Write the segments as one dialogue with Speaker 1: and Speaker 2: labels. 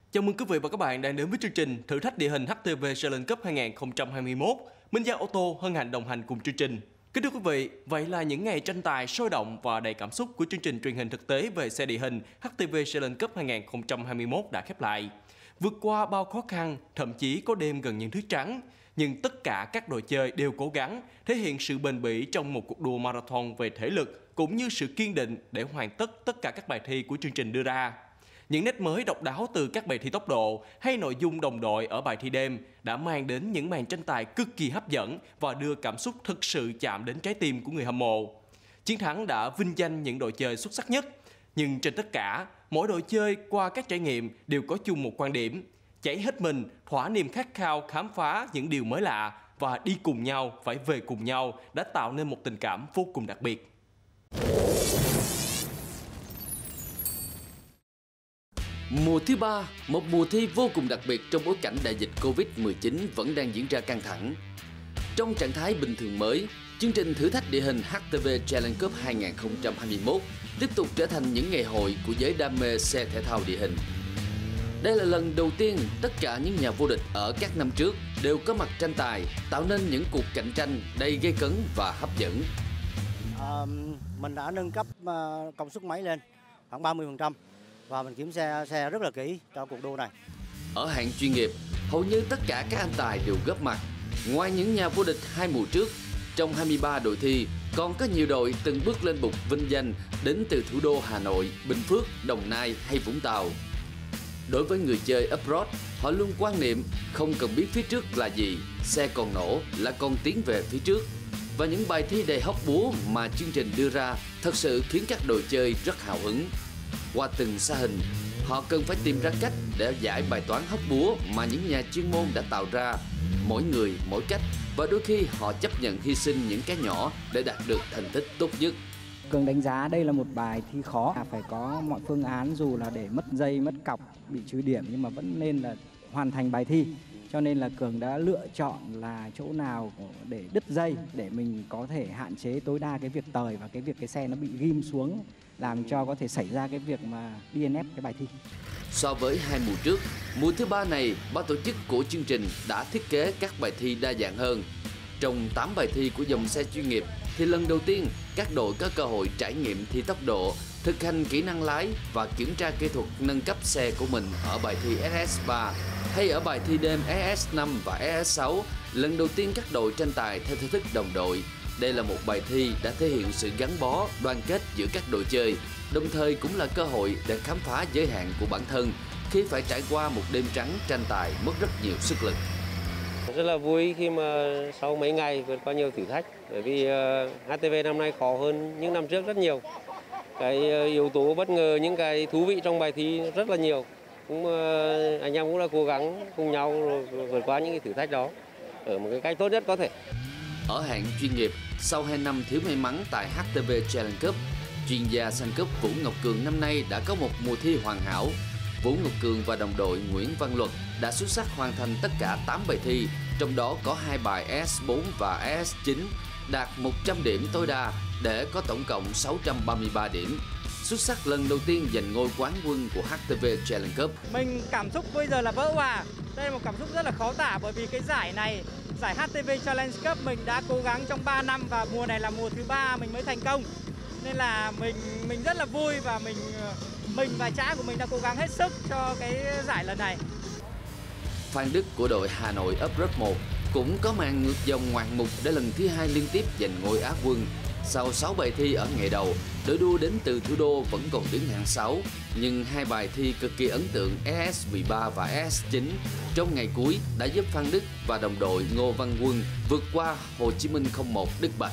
Speaker 1: Chào mừng quý vị và các bạn đang đến với chương trình thử thách địa hình HTV Challenge Cup 2021. Minh Giang ô tô hân hạnh đồng hành cùng chương trình. Kính thưa quý vị, vậy là những ngày tranh tài sôi động và đầy cảm xúc của chương trình truyền hình thực tế về xe địa hình HTV Challenge Cup 2021 đã khép lại. Vượt qua bao khó khăn, thậm chí có đêm gần những thứ trắng, nhưng tất cả các đội chơi đều cố gắng thể hiện sự bền bỉ trong một cuộc đua marathon về thể lực cũng như sự kiên định để hoàn tất cả các bài thi của chương trình đưa ra. Những nét mới độc đáo từ các bài thi tốc độ hay nội dung đồng đội ở bài thi đêm đã mang đến những màn tranh tài cực kỳ hấp dẫn và đưa cảm xúc thực sự chạm đến trái tim của người hâm mộ. Chiến thắng đã vinh danh những đội chơi xuất sắc nhất, nhưng trên tất cả, mỗi đội chơi qua các trải nghiệm đều có chung một quan điểm: cháy hết mình, thỏa niềm khát khao khám phá những điều mới lạ và đi cùng nhau, phải về cùng nhau đã tạo nên một tình cảm vô cùng đặc biệt.
Speaker 2: Mùa thứ 3, một mùa thi vô cùng đặc biệt trong bối cảnh đại dịch Covid-19 vẫn đang diễn ra căng thẳng. Trong trạng thái bình thường mới, chương trình thử thách địa hình HTV Challenge Cup 2021 tiếp tục trở thành những ngày hội của giới đam mê xe thể thao địa hình. Đây là lần đầu tiên tất cả những nhà vô địch ở các năm trước đều có mặt tranh tài, tạo nên những cuộc cạnh tranh đầy gay cấn và hấp dẫn.
Speaker 3: Mình đã nâng cấp công suất máy lên khoảng 30%. Và mình kiểm xe rất là kỹ cho cuộc đua này.
Speaker 2: Ở hạng chuyên nghiệp, hầu như tất cả các anh tài đều góp mặt. Ngoài những nhà vô địch 2 mùa trước, trong 23 đội thi còn có nhiều đội từng bước lên bục vinh danh đến từ thủ đô Hà Nội, Bình Phước, Đồng Nai hay Vũng Tàu. Đối với người chơi off-road, họ luôn quan niệm không cần biết phía trước là gì, xe còn nổ là còn tiến về phía trước. Và những bài thi đầy hóc búa mà chương trình đưa ra thật sự khiến các đội chơi rất hào hứng. Qua từng sa hình, họ cần phải tìm ra cách để giải bài toán hóc búa mà những nhà chuyên môn đã tạo ra. Mỗi người mỗi cách, và đôi khi họ chấp nhận hy sinh những cái nhỏ để đạt được thành tích tốt nhất.
Speaker 4: Cường đánh giá đây là một bài thi khó, phải có mọi phương án, dù là để mất dây, mất cọc, bị trừ điểm nhưng mà vẫn nên là hoàn thành bài thi. Cho nên là Cường đã lựa chọn là chỗ nào để đứt dây để mình có thể hạn chế tối đa cái việc tời và cái việc cái xe nó bị ghim xuống, làm cho có thể xảy ra cái việc mà DNF cái bài thi.
Speaker 2: So với 2 mùa trước, mùa thứ 3 này, ban tổ chức của chương trình đã thiết kế các bài thi đa dạng hơn. Trong 8 bài thi của dòng xe chuyên nghiệp thì lần đầu tiên các đội có cơ hội trải nghiệm thi tốc độ, thực hành kỹ năng lái và kiểm tra kỹ thuật nâng cấp xe của mình ở bài thi SS3 hay ở bài thi đêm SS5 và SS6. Lần đầu tiên các đội tranh tài theo thể thức đồng đội. Đây là một bài thi đã thể hiện sự gắn bó, đoàn kết giữa các đội chơi, đồng thời cũng là cơ hội để khám phá giới hạn của bản thân khi phải trải qua một đêm trắng tranh tài mất rất nhiều sức lực.
Speaker 5: Rất là vui khi mà sau mấy ngày vượt qua nhiều thử thách, bởi vì HTV năm nay khó hơn những năm trước rất nhiều. Cái yếu tố bất ngờ, những cái thú vị trong bài thi rất là nhiều. Anh em cũng là cố gắng cùng nhau rồi vượt qua những cái thử thách đó ở một cái cách tốt nhất có thể.
Speaker 2: Ở hạng chuyên nghiệp, sau 2 năm thiếu may mắn tại HTV Challenge Cup, chuyên gia Sun Cup Vũ Ngọc Cường năm nay đã có một mùa thi hoàn hảo. Vũ Ngọc Cường và đồng đội Nguyễn Văn Luật đã xuất sắc hoàn thành tất cả 8 bài thi, trong đó có 2 bài ES4 và ES9, đạt 100 điểm tối đa để có tổng cộng 633 điểm. Xuất sắc lần đầu tiên giành ngôi quán quân của HTV Challenge Cup.
Speaker 6: Mình cảm xúc bây giờ là vỡ òa. Đây là một cảm xúc rất là khó tả, bởi vì cái giải này, giải HTV Challenge Cup mình đã cố gắng trong 3 năm và mùa này là mùa thứ 3 mình mới thành công. Nên là mình rất là vui và mình và cha của mình đã cố gắng hết sức cho cái giải lần này.
Speaker 2: Phan Đức của đội Hà Nội Off-road 1 cũng có màn ngược dòng ngoạn mục để lần thứ 2 liên tiếp giành ngôi Á quân. Sau 6 bài thi ở ngày đầu, đội đua đến từ thủ đô vẫn còn đứng hạng 6, nhưng 2 bài thi cực kỳ ấn tượng ES13 và ES9 trong ngày cuối đã giúp Phan Đức và đồng đội Ngô Văn Quân vượt qua Hồ Chí Minh 01 Đức Bạch.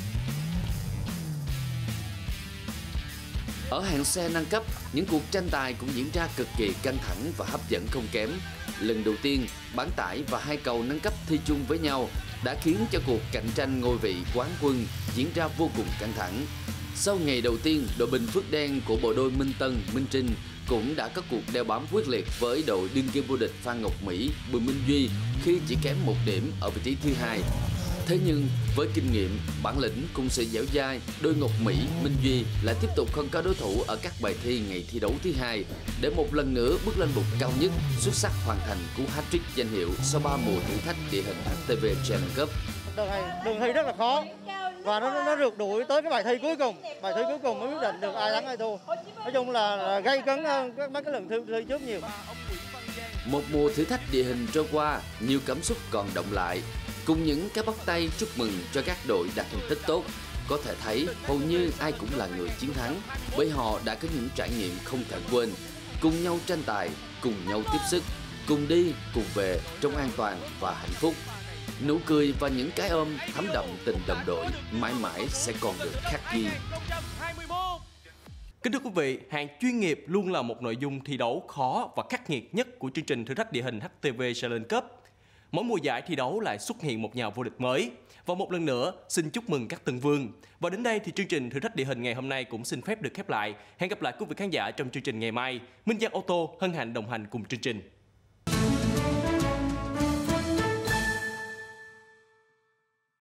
Speaker 2: Ở hạng xe nâng cấp, những cuộc tranh tài cũng diễn ra cực kỳ căng thẳng và hấp dẫn không kém. Lần đầu tiên, bán tải và 2 cầu nâng cấp thi chung với nhau đã khiến cho cuộc cạnh tranh ngôi vị quán quân diễn ra vô cùng căng thẳng. Sau ngày đầu tiên, đội Bình Phước Đen của bộ đôi Minh Tân, Minh Trinh cũng đã có cuộc đeo bám quyết liệt với đội đương kim vô địch Phan Ngọc Mỹ, Bùi Minh Duy khi chỉ kém 1 điểm ở vị trí thứ 2. Thế nhưng với kinh nghiệm, bản lĩnh cùng sự dẻo dai, đôi Ngọc Mỹ, Minh Duy lại tiếp tục không có đối thủ ở các bài thi ngày thi đấu thứ hai để một lần nữa bước lên bục cao nhất, xuất sắc hoàn thành cú hat-trick danh hiệu sau 3 mùa thử thách địa hình HTV Challenge Cup.
Speaker 3: Đường thi rất là khó và nó rượt đuổi tới cái bài thi cuối cùng. Bài thi cuối cùng mới quyết định được ai thắng ai thua. Nói chung là gây cấn hơn mấy cái lần thi trước nhiều.
Speaker 2: Một mùa thử thách địa hình trôi qua, nhiều cảm xúc còn động lại. Cùng những cái bắt tay chúc mừng cho các đội đạt thành tích tốt, có thể thấy hầu như ai cũng là người chiến thắng bởi họ đã có những trải nghiệm không thể quên. Cùng nhau tranh tài, cùng nhau tiếp sức, cùng đi, cùng về trong an toàn và hạnh phúc. Nụ cười và những cái ôm thấm đậm tình đồng đội mãi mãi sẽ còn được khắc ghi.
Speaker 1: Kính thưa quý vị, hạng chuyên nghiệp luôn là một nội dung thi đấu khó và khắc nghiệt nhất của chương trình thử thách địa hình HTV Challenge Cup. Mỗi mùa giải thi đấu lại xuất hiện một nhà vô địch mới. Và một lần nữa, xin chúc mừng các tân vương. Và đến đây thì chương trình thử thách địa hình ngày hôm nay cũng xin phép được khép lại. Hẹn gặp lại quý vị khán giả trong chương trình ngày mai. Minh Giang Ô tô hân hạnh đồng hành cùng chương trình.